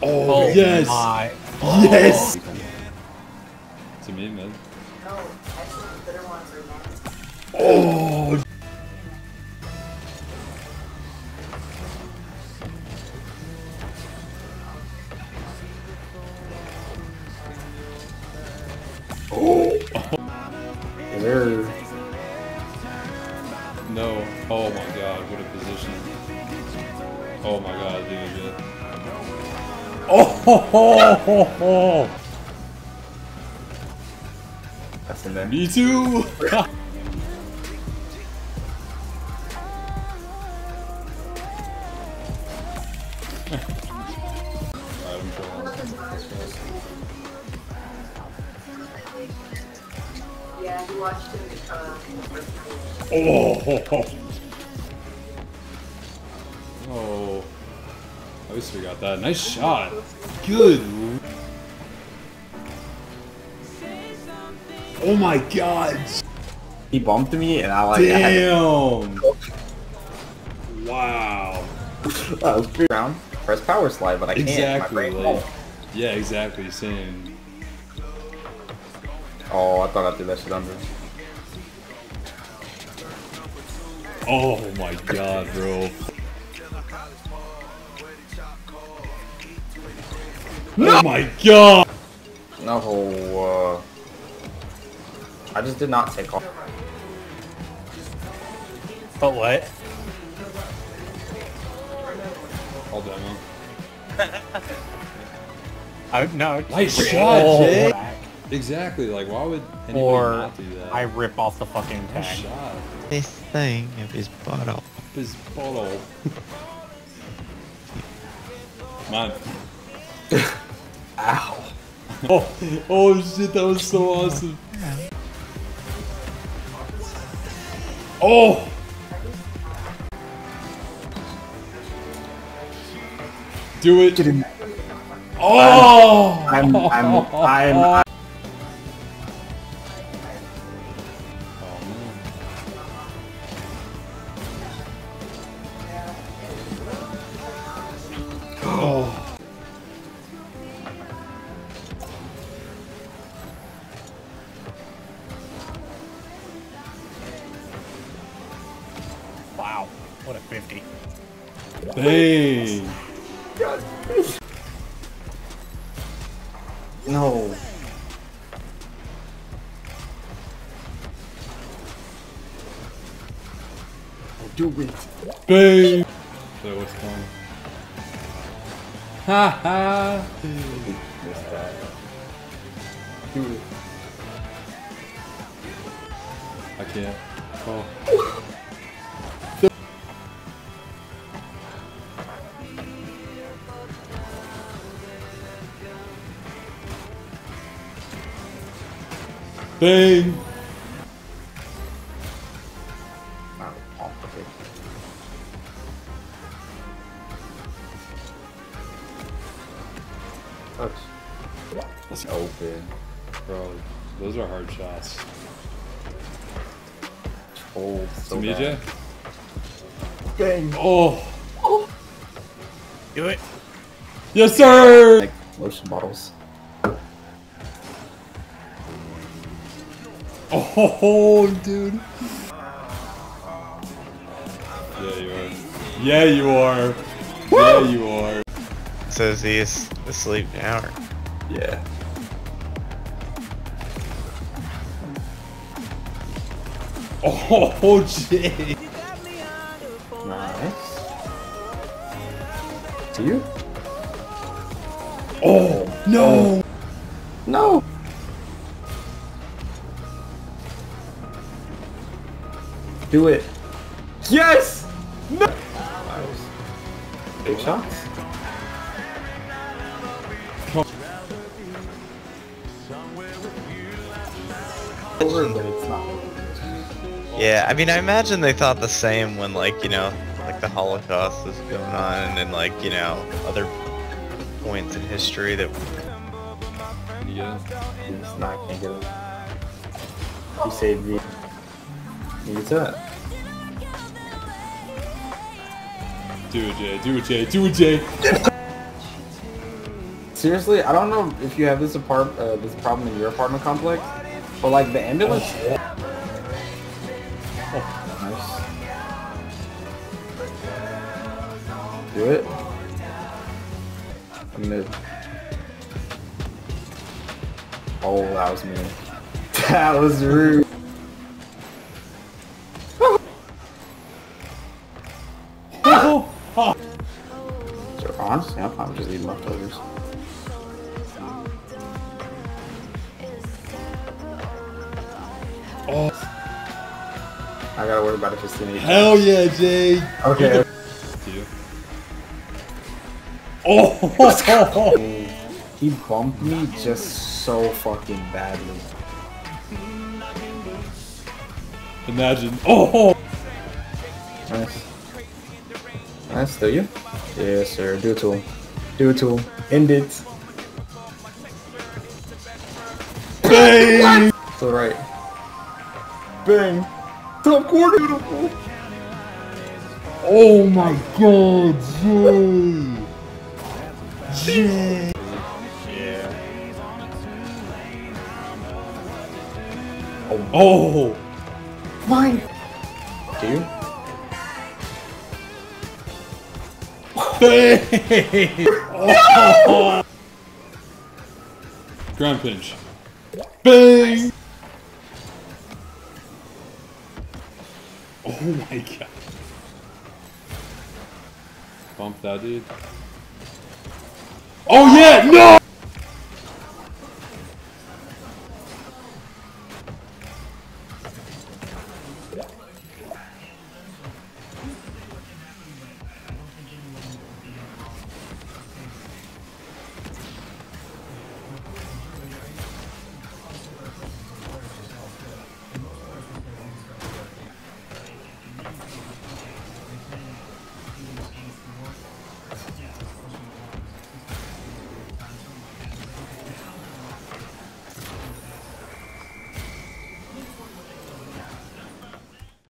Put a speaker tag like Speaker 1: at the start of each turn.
Speaker 1: Oh, yes!
Speaker 2: My.
Speaker 1: Yes!
Speaker 3: To me, man.
Speaker 4: No, actually, the bitter ones are nasty.
Speaker 1: Oh! Oh!
Speaker 5: There.
Speaker 3: No. Oh my god, what a position. Oh my god, dude.
Speaker 1: Oh!
Speaker 5: That's in there.
Speaker 3: Me too!
Speaker 4: Yeah, he watched him first time.
Speaker 1: Oh!
Speaker 3: Oh. At least we got that. Nice shot. Good.
Speaker 1: Oh my god!
Speaker 5: He bumped me and I like
Speaker 1: Damn! Wow.
Speaker 5: I was around. Press power slide, but I can't.
Speaker 3: Exactly.
Speaker 5: My brain
Speaker 3: Like,
Speaker 5: won't.
Speaker 3: yeah, exactly. Same.
Speaker 5: Oh, I thought I threw that shit under.
Speaker 1: Oh my god, bro. No! Oh my god!
Speaker 5: No, I just did not take off.
Speaker 2: But what?
Speaker 3: All demo.
Speaker 2: No.
Speaker 3: Nice
Speaker 2: just-
Speaker 3: shot,
Speaker 2: Oh,
Speaker 3: Jay.
Speaker 2: back.
Speaker 3: Exactly. Like, why would anybody
Speaker 2: Or
Speaker 3: not do that?
Speaker 2: I rip off the fucking
Speaker 3: Nice
Speaker 2: tag.
Speaker 3: shot.
Speaker 6: This thing of his bottle.
Speaker 3: Up his bottle. Man.
Speaker 5: Ow.
Speaker 3: Oh shit, that was so awesome.
Speaker 1: Oh!
Speaker 3: Do it.
Speaker 5: Get in.
Speaker 1: Oh!
Speaker 5: I'm
Speaker 3: Oh, man.
Speaker 1: Oh!
Speaker 2: Wow. What a 50.
Speaker 3: Bang.
Speaker 5: No. Do it.
Speaker 3: Bang. So what's going? Ha ha.
Speaker 5: Missed that. Do it.
Speaker 3: I can't. Oh. Bang.
Speaker 5: Not off of it. Touch.
Speaker 3: Let's
Speaker 5: Open.
Speaker 3: Bro, those are hard shots.
Speaker 5: Oh, so
Speaker 3: To me,
Speaker 5: bad.
Speaker 3: Jay?
Speaker 5: Bang.
Speaker 3: Oh.
Speaker 2: Do it.
Speaker 3: Yes, sir.
Speaker 5: Like lotion bottles.
Speaker 3: Oh, dude. Yeah, you are. Yeah, you are. Yeah, you are.
Speaker 6: Says he is asleep now.
Speaker 5: Yeah.
Speaker 3: Oh, Jay.
Speaker 5: Nice. Do you?
Speaker 1: Oh! No!
Speaker 5: No. Do it. Yes. No. Nice. Big shots. Over, but it's not.
Speaker 6: Yeah, I mean, I imagine they thought the same when, like, you know, like the Holocaust was going on and, like, you know, other points in history that...
Speaker 3: Can you get it?
Speaker 5: It's not. Can't get it. You saved me. You get that.
Speaker 3: Do it, Jay. Do it, Jay. Do it, Jay.
Speaker 5: seriously, I don't know if you have this this problem in your apartment complex, but like the ambulance. Oh, nice. Do it. Mid. Oh, that was me. That was rude. So honestly, I'm fine with just eating leftovers.
Speaker 1: Oh,
Speaker 5: I gotta worry about it if it's teenage.
Speaker 1: hell yeah, Jay.
Speaker 5: Okay.
Speaker 3: You.
Speaker 1: Oh,
Speaker 5: He bumped me just so fucking badly.
Speaker 1: imagine. Oh,
Speaker 5: Nice. Nice, do you? Yes, sir. Do it to him. Do it to him. End it.
Speaker 1: bang.
Speaker 5: To the right. Bang. Top corner. Beautiful.
Speaker 1: Oh my god, Jay. Jay.
Speaker 2: Yeah.
Speaker 1: Oh,
Speaker 5: Mine. Do you?
Speaker 1: bang. Oh. Ground pinch. Bang. Oh my god. Bump that dude. Oh yeah, no!